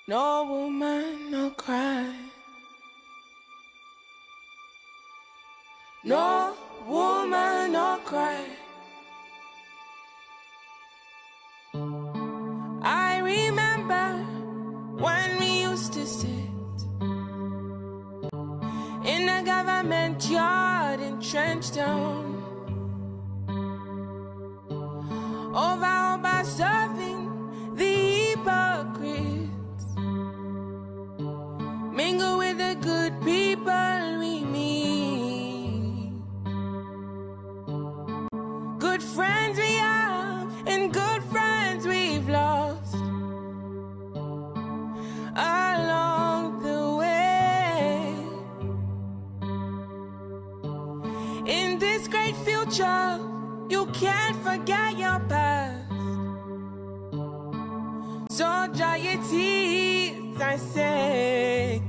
No woman, no cry. No woman, no cry. I remember when we used to sit in the government yard in Trenchtown, over serving the hypocrites, mingle with the good people we meet, good friends we have and good friends we've lost along the way. In this great future, you can't forget your past. So dry your tears, I say,